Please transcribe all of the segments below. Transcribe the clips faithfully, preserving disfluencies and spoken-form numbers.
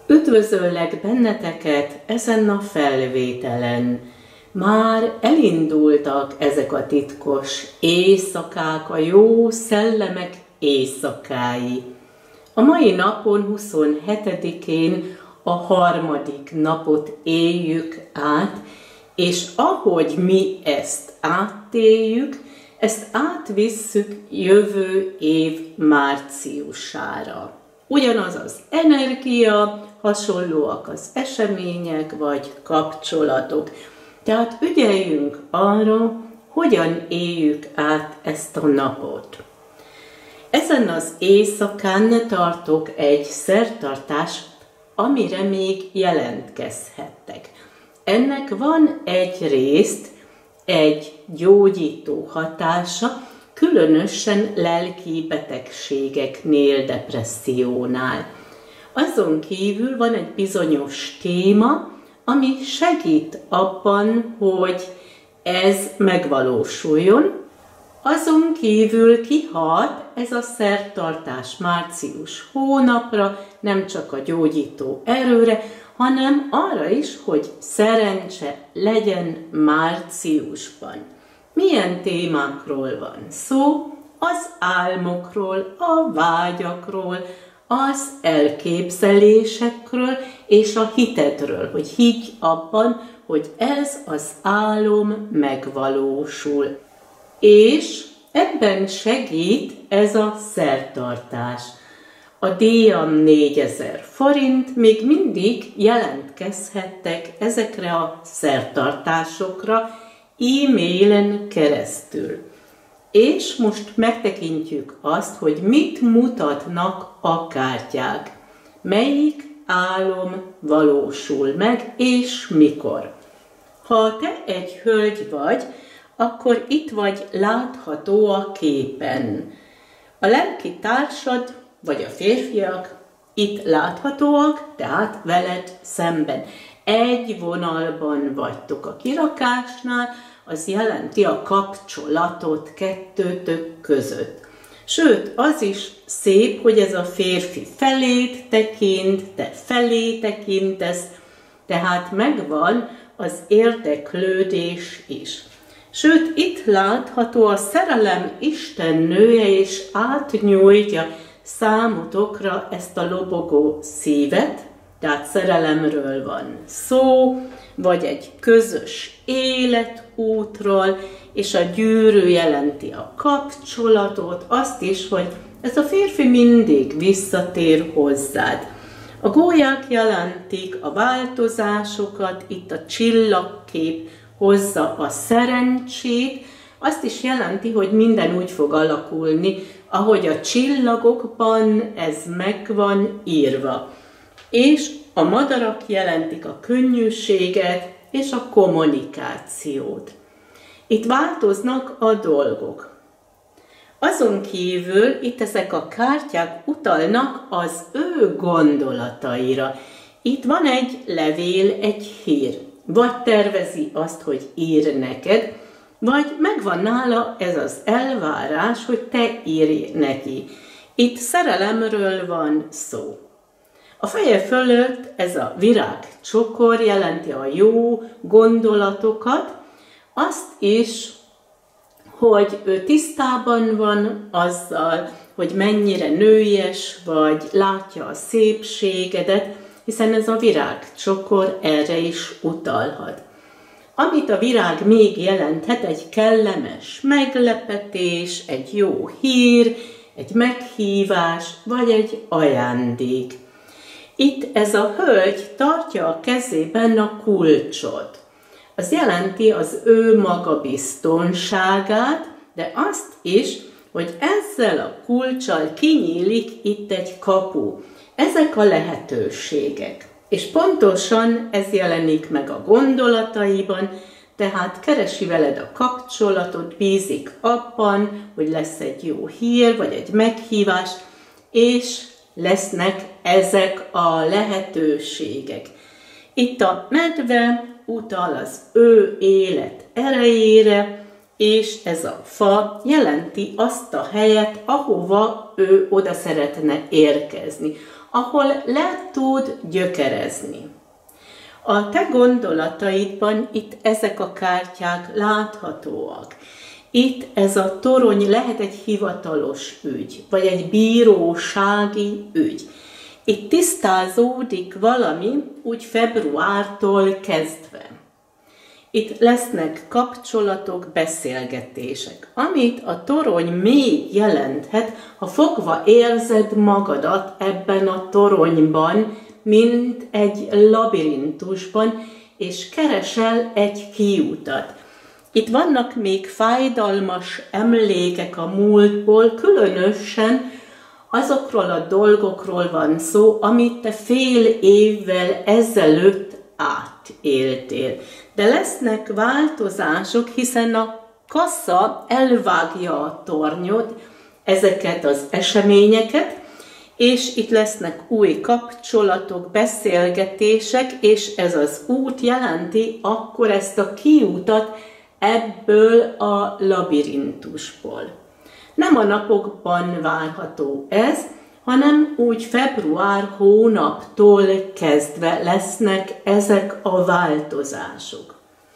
Üdvözöllek benneteket ezen a felvételen. Már elindultak ezek a titkos éjszakák, a jó szellemek éjszakái. A mai napon, huszonhetedikén a harmadik napot éljük át, és ahogy mi ezt átéljük, ezt átvisszük jövő év márciusára. Ugyanaz az energia, hasonlóak az események vagy kapcsolatok. Tehát ügyeljünk arra, hogyan éljük át ezt a napot. Ezen az éjszakán tartok egy szertartást, amire még jelentkezhettek. Ennek van egyrészt egy gyógyító hatása, különösen lelki betegségeknél, depressziónál. Azon kívül van egy bizonyos téma, ami segít abban, hogy ez megvalósuljon. Azon kívül kihat ez a szertartás március hónapra, nem csak a gyógyító erőre, hanem arra is, hogy szerencse legyen márciusban. Milyen témákról van szó? Az álmokról, a vágyakról, az elképzelésekről és a hitedről, hogy higgy abban, hogy ez az álom megvalósul. És ebben segít ez a szertartás. A díjam négyezer forint, még mindig jelentkezhettek ezekre a szertartásokra e-mailen keresztül. És most megtekintjük azt, hogy mit mutatnak a kártyák. Melyik álom valósul meg, és mikor. Ha te egy hölgy vagy, akkor itt vagy látható a képen. A lelki társad, vagy a férfiak itt láthatóak, tehát veled szemben. Egy vonalban vagytok a kirakásnál, az jelenti a kapcsolatot kettőtök között. Sőt, az is szép, hogy ez a férfi felét tekint, te felé tekintesz, tehát megvan az érdeklődés is. Sőt, itt látható a szerelem istennője, és átnyújtja számotokra ezt a lobogó szívet, tehát szerelemről van szó, vagy egy közös életútról, és a gyűrű jelenti a kapcsolatot, azt is, hogy ez a férfi mindig visszatér hozzád. A gólyák jelentik a változásokat, itt a csillagkép hozza a szerencsét, azt is jelenti, hogy minden úgy fog alakulni, ahogy a csillagokban ez meg van írva. És a madarak jelentik a könnyűséget és a kommunikációt. Itt változnak a dolgok. Azon kívül itt ezek a kártyák utalnak az ő gondolataira. Itt van egy levél, egy hír. Vagy tervezi azt, hogy ír neked, vagy megvan nála ez az elvárás, hogy te írj neki. Itt szerelemről van szó. A feje fölött ez a virágcsokor jelenti a jó gondolatokat, azt is, hogy ő tisztában van azzal, hogy mennyire nőies vagy, látja a szépségedet, hiszen ez a virágcsokor erre is utalhat. Amit a virág még jelenthet, egy kellemes meglepetés, egy jó hír, egy meghívás, vagy egy ajándék. Itt ez a hölgy tartja a kezében a kulcsot. Az jelenti az ő magabiztonságát, de azt is, hogy ezzel a kulccsal kinyílik itt egy kapu. Ezek a lehetőségek. És pontosan ez jelenik meg a gondolataiban, tehát keresi veled a kapcsolatot, bízik abban, hogy lesz egy jó hír, vagy egy meghívás, és lesznek ezek a lehetőségek. Itt a medve utal az ő élet erejére, és ez a fa jelenti azt a helyet, ahova ő oda szeretne érkezni. ahol le tud gyökerezni. A te gondolataidban itt ezek a kártyák láthatóak. Itt ez a torony lehet egy hivatalos ügy, vagy egy bírósági ügy. Itt tisztázódik valami úgy februártól kezdve. Itt lesznek kapcsolatok, beszélgetések, amit a torony még jelenthet, ha fogva érzed magadat ebben a toronyban, mint egy labirintusban, és keresel egy kiutat. Itt vannak még fájdalmas emlékek a múltból, különösen azokról a dolgokról van szó, amit te fél évvel ezelőtt átéltél. De lesznek változások, hiszen a kassa elvágja a tornyot, ezeket az eseményeket, és itt lesznek új kapcsolatok, beszélgetések, és ez az út jelenti akkor ezt a kiutat ebből a labirintusból. Nem a napokban várható ez, hanem úgy február hónaptól kezdve lesznek ezek a változások.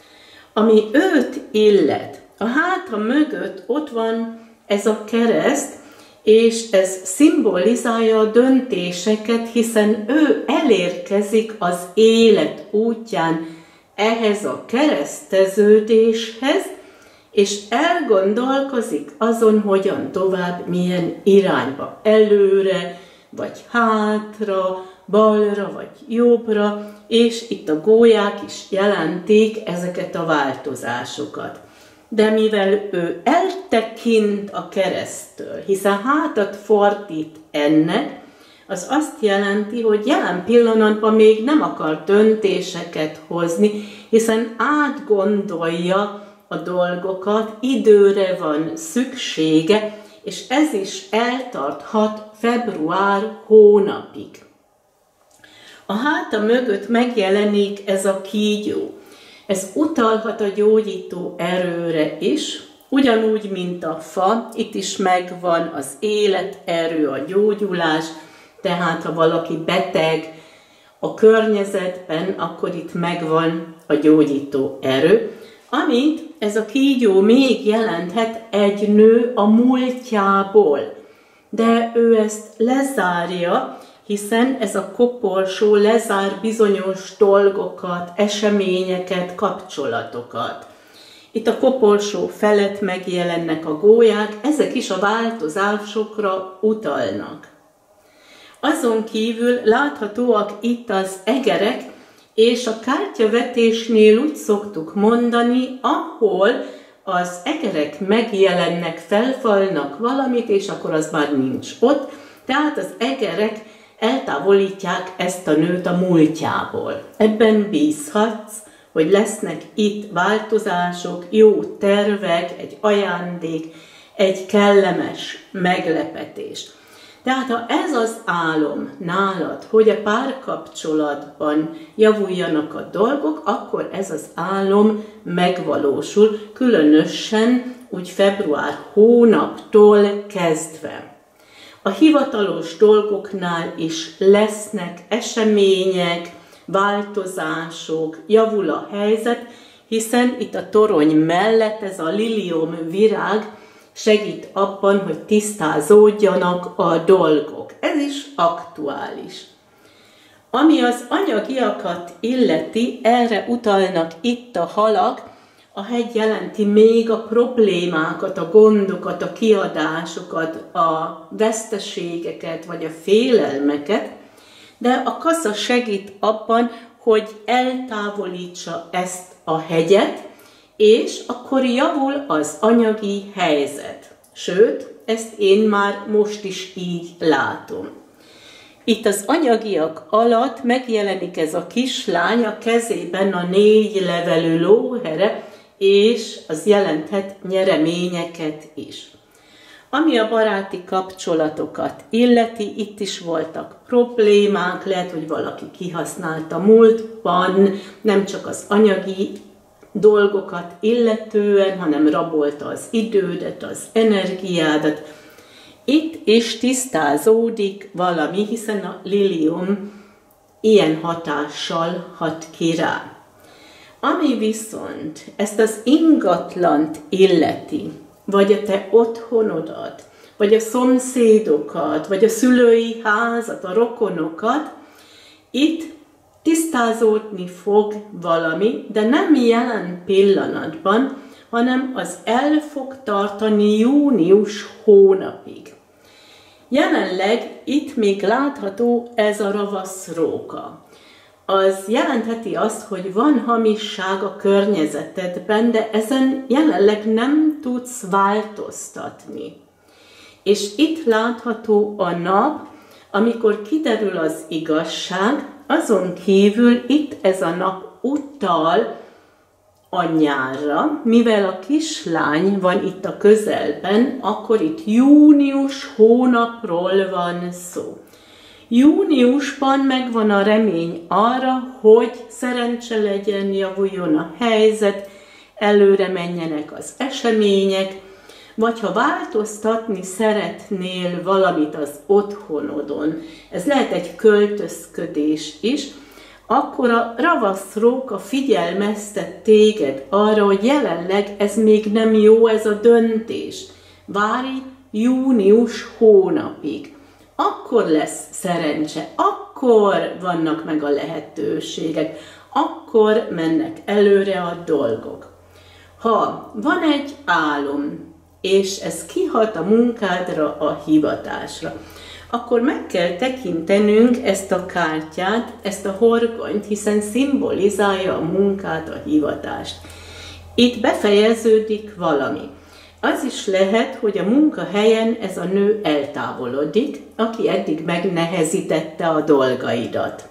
Ami őt illet, a háta mögött ott van ez a kereszt, és ez szimbolizálja a döntéseket, hiszen ő elérkezik az élet útján ehhez a kereszteződéshez, és elgondolkozik azon, hogyan tovább, milyen irányba, előre, vagy hátra, balra, vagy jobbra, és itt a gólyák is jelentik ezeket a változásokat. De mivel ő eltekint a keresztől, hiszen hátat fordít ennek, az azt jelenti, hogy jelen pillanatban még nem akar döntéseket hozni, hiszen átgondolja a dolgokat, időre van szüksége, és ez is eltarthat február hónapig. A háta mögött megjelenik ez a kígyó. Ez utalhat a gyógyító erőre is, ugyanúgy, mint a fa, itt is megvan az életerő, a gyógyulás, tehát ha valaki beteg a környezetben, akkor itt megvan a gyógyító erő, amit ez a kígyó még jelenthet egy nő a múltjából, de ő ezt lezárja, hiszen ez a koporsó lezár bizonyos dolgokat, eseményeket, kapcsolatokat. Itt a koporsó felett megjelennek a gólyák, ezek is a változásokra utalnak. Azon kívül láthatóak itt az egerek, és a kártyavetésnél úgy szoktuk mondani, ahol az egerek megjelennek, felfalnak valamit, és akkor az már nincs ott, tehát az egerek eltávolítják ezt a nőt a múltjából. Ebben bízhatsz, hogy lesznek itt változások, jó tervek, egy ajándék, egy kellemes meglepetés. Tehát ha ez az álom nálad, hogy a párkapcsolatban javuljanak a dolgok, akkor ez az álom megvalósul, különösen úgy február hónaptól kezdve. A hivatalos dolgoknál is lesznek események, változások, javul a helyzet, hiszen itt a torony mellett ez a lilium virág segít abban, hogy tisztázódjanak a dolgok. Ez is aktuális. Ami az anyagiakat illeti, erre utalnak itt a halak, a hegy jelenti még a problémákat, a gondokat, a kiadásokat, a veszteségeket, vagy a félelmeket, de a kassa segít abban, hogy eltávolítsa ezt a hegyet, és akkor javul az anyagi helyzet. Sőt, ezt én már most is így látom. Itt az anyagiak alatt megjelenik ez a kislány, a kezében a négy levelű lóhere, és az jelenthet nyereményeket is. Ami a baráti kapcsolatokat illeti, itt is voltak problémák, lehet, hogy valaki kihasználta múltban, nem csak az anyagi dolgokat illetően, hanem rabolta az idődet, az energiádat, Itt is tisztázódik valami, hiszen a lilium ilyen hatással hat ki rá. Ami viszont ezt az ingatlant illeti, vagy a te otthonodat, vagy a szomszédokat, vagy a szülői házat, a rokonokat, itt tisztázódni fog valami, de nem jelen pillanatban, hanem az el fog tartani június hónapig. Jelenleg itt még látható ez a ravaszróka. Az jelentheti azt, hogy van hamisság a környezetedben, de ezen jelenleg nem tudsz változtatni. És itt látható a nap, amikor kiderül az igazság, azon kívül itt ez a nap utal a nyárra, mivel a kislány van itt a közelben, akkor itt június hónapról van szó. Júniusban megvan a remény arra, hogy szerencse legyen, javuljon a helyzet, előre menjenek az események, vagy ha változtatni szeretnél valamit az otthonodon, ez lehet egy költözködés is, akkor a ravaszróka figyelmeztet téged arra, hogy jelenleg ez még nem jó, ez a döntés. Várj június hónapig. Akkor lesz szerencse, akkor vannak meg a lehetőségek, akkor mennek előre a dolgok. Ha van egy álom, és ez kihat a munkádra, a hivatásra, akkor meg kell tekintenünk ezt a kártyát, ezt a horgonyt, hiszen szimbolizálja a munkát, a hivatást. Itt befejeződik valami. Az is lehet, hogy a munkahelyen ez a nő eltávolodik, aki eddig megnehezítette a dolgaidat.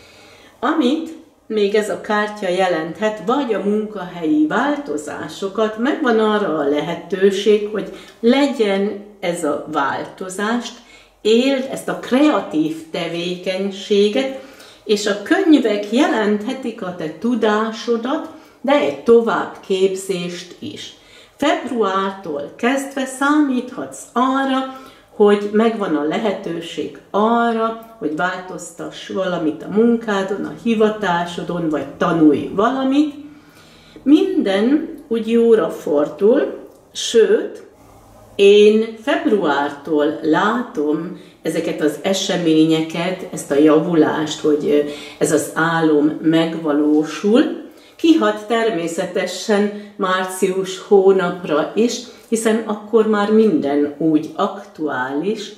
Amit még ez a kártya jelenthet, vagy a munkahelyi változásokat, megvan arra a lehetőség, hogy legyen ez a változást, éld ezt a kreatív tevékenységet, és a könyvek jelenthetik a te tudásodat, de egy továbbképzést is. Februártól kezdve számíthatsz arra, hogy megvan a lehetőség arra, hogy változtass valamit a munkádon, a hivatásodon, vagy tanulj valamit. Minden úgy jóra fordul, sőt, én februártól látom ezeket az eseményeket, ezt a javulást, hogy ez az álom megvalósul. Kihat természetesen március hónapra is, hiszen akkor már minden úgy aktuális,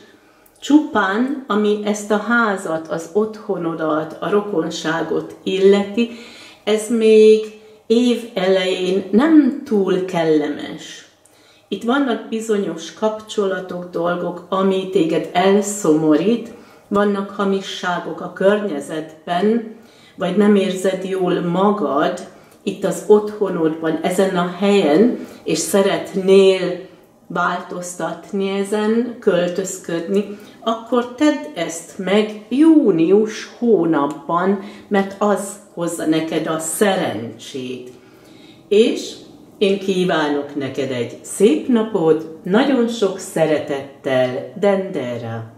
csupán ami ezt a házat, az otthonodat, a rokonságot illeti, ez még év elején nem túl kellemes. Itt vannak bizonyos kapcsolatok, dolgok, ami téged elszomorít, vannak hamisságok a környezetben, vagy nem érzed jól magad itt az otthonodban, ezen a helyen, és szeretnél változtatni ezen, költözködni, akkor tedd ezt meg június hónapban, mert az hozza neked a szerencsét. És én kívánok neked egy szép napot, nagyon sok szeretettel, Dendera!